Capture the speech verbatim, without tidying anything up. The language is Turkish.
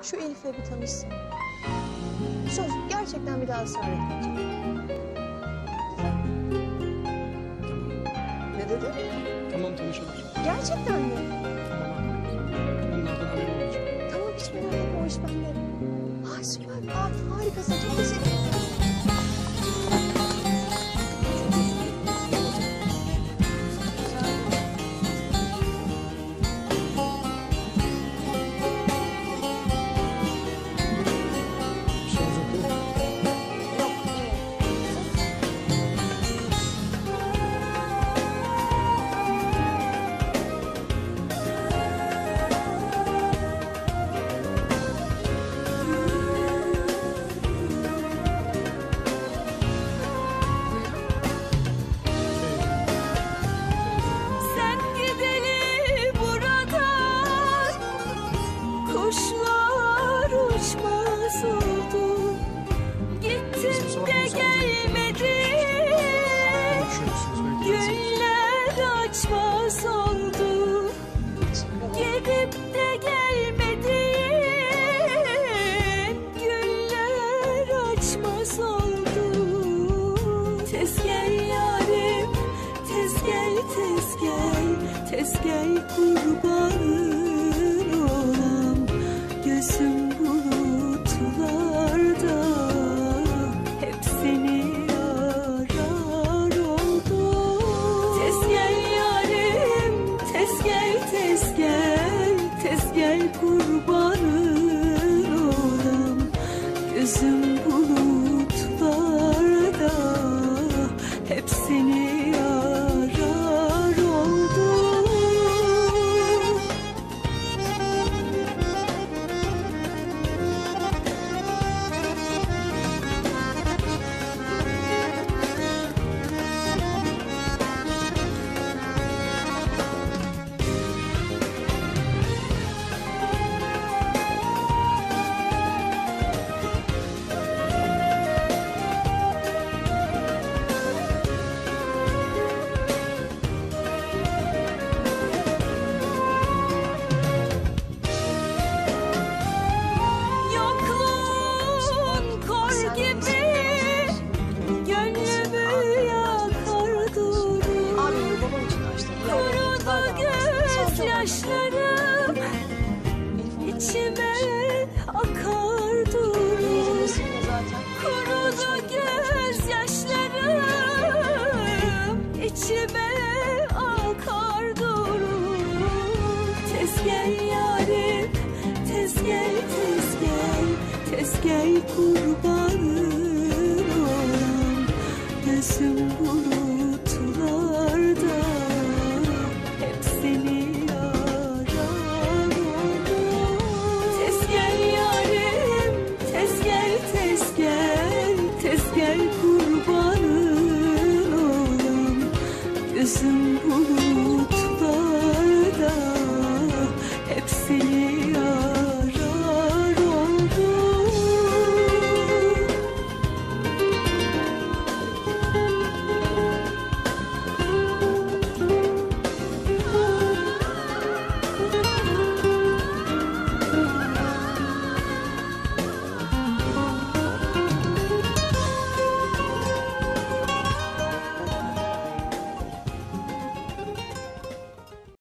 şu Elif'le bir tanışsın. Söz, gerçekten bir daha ısrar etmeyeceğim. Ne dedin? Tamam, tanışalım. Gerçekten mi? Tamam abi. Bunlardan haberim olacak. Tamam, hiç merak etme, o iş bende. Ay süper, abi harikasın, çok teşekkür ederim. Kuşlar uçmaz oldu, gittin de gelmedin, güller açmaz oldu, gidip de gelmedin, güller açmaz oldu. Tez gel yarim, tez gel, tez gel, tez gel kurbanım. Gözüm bulutlarda hep seni arar oldu. Tez gel yarim, tez gel, tez gel, tez gel kurbanın olam. Gözüm bulutlarda hep seni arar oldu. Yaşlarım içime akar durur. Kurudu gözyaşlarım içime akar durur. Tez gel yarim, tez gel, tez gel, tez gel kurbanın olam. Gözüm bulutlarda